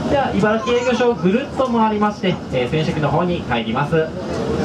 では茨城営業所をぐるっと回りまして、洗車機の方に入ります。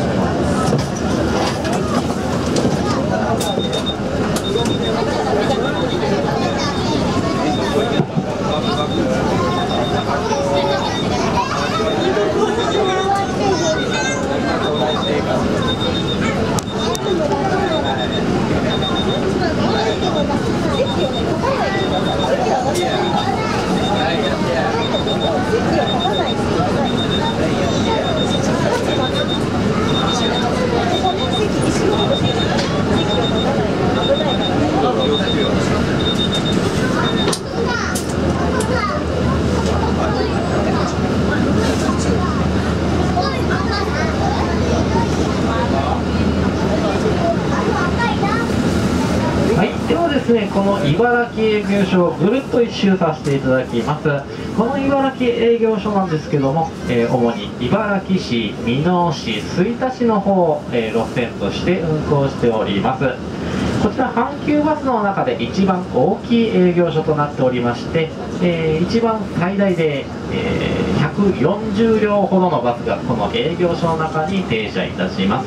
この茨城営業所をぐるっと一周させていただきます。この茨城営業所なんですけども、主に茨城市、箕面市、吹田市の方を、路線として運行しております。こちら阪急バスの中で一番大きい営業所となっておりまして、一番最大で、140両ほどのバスがこの営業所の中に停車いたします。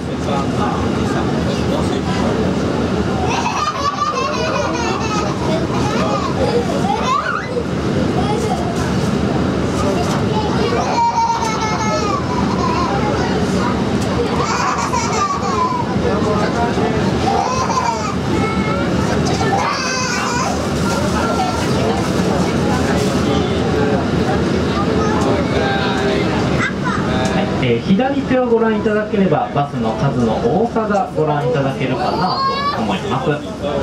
左手をご覧いただければバスの数の多さがご覧いただけるかなと思います。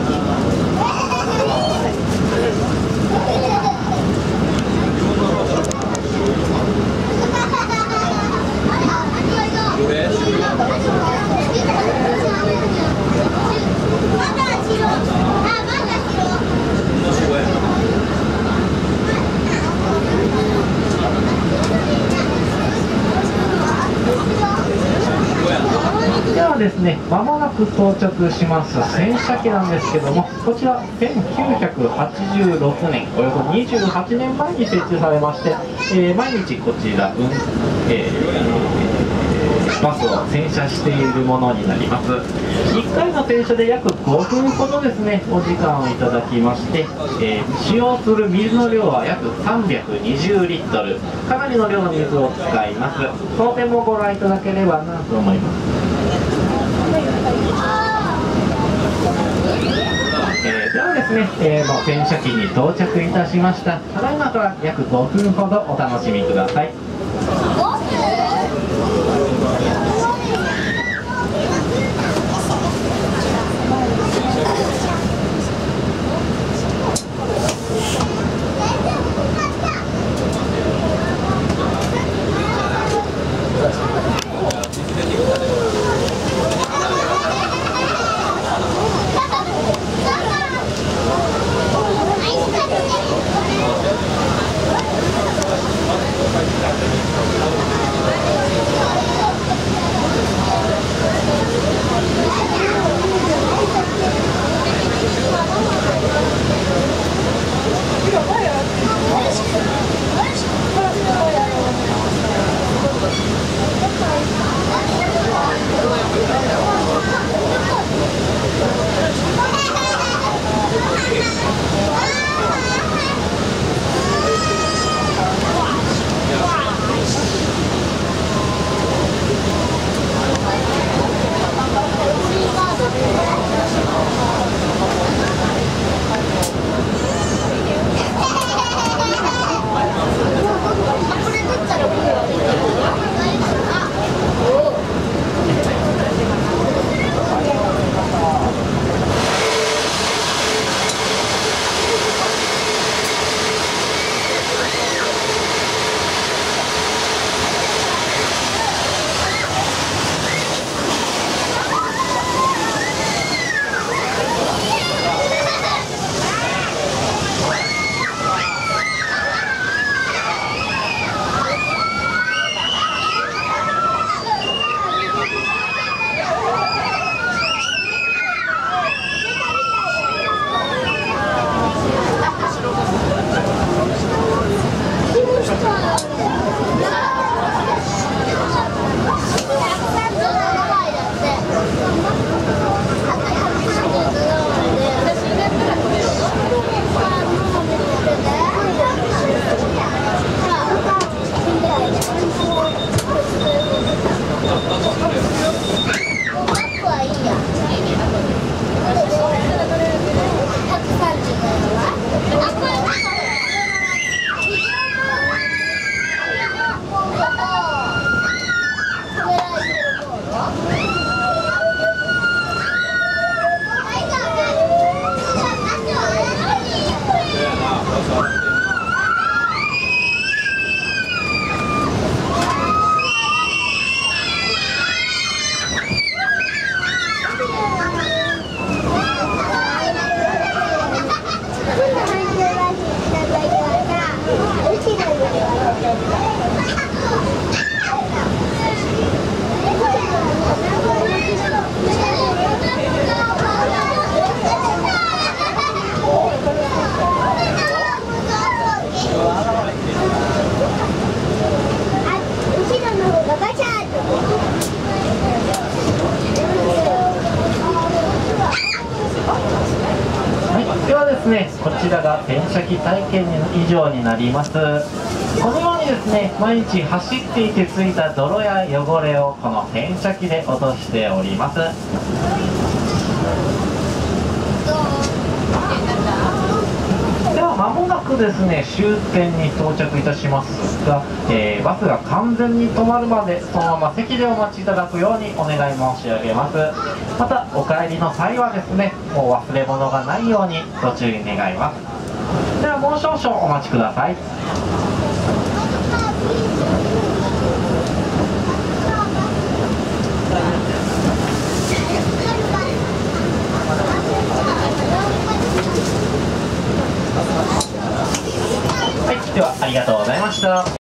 ではですね、まもなく到着します洗車機なんですけども、こちら1986年、およそ28年前に設置されまして、毎日こちら、バスを洗車しているものになります。1回の洗車で約5分ほどですね、お時間をいただきまして、使用する水の量は約320リットル、かなりの量の水を使います。その点もご覧いただければなと思います。ではですね、もう洗車機に到着いたしました。ただいまから約5分ほどお楽しみください。 ちらがペン先体験以上になります。このようにですね、毎日走っていてついた泥や汚れをこのペン先で落としております。では間もなくですね、終点に到着いたしますが、バスが完全に止まるまでそのまま席でお待ちいただくようにお願い申し上げます。またお帰りの際はですね、もう忘れ物がないようにご注意願います。ではもう少々お待ちください。はい、ではありがとうございました。